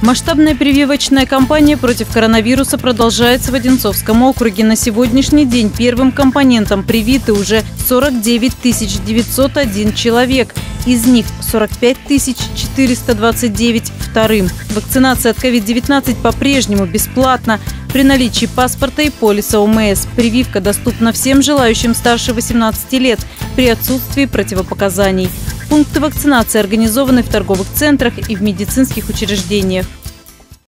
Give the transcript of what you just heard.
Масштабная прививочная кампания против коронавируса продолжается в Одинцовском округе. На сегодняшний день первым компонентом привиты уже 49 901 человек. Из них 45 429 вторым. Вакцинация от COVID-19 по-прежнему бесплатна. При наличии паспорта и полиса ОМС прививка доступна всем желающим старше 18 лет при отсутствии противопоказаний. Пункты вакцинации организованы в торговых центрах и в медицинских учреждениях.